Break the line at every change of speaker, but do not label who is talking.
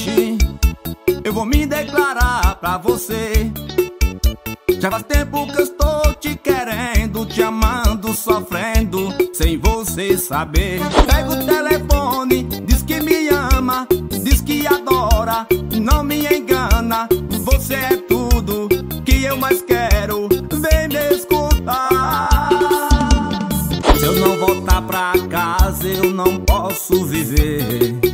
hoje eu vou me declarar pra você. Já faz tempo que eu estou te querendo, te amando, sofrendo, sem você saber. Pega o telefone, diz que me ama, diz que adora, não me engana. Você é tudo que eu mais quero, vem me escutar. Se eu não voltar pra casa eu não posso viver.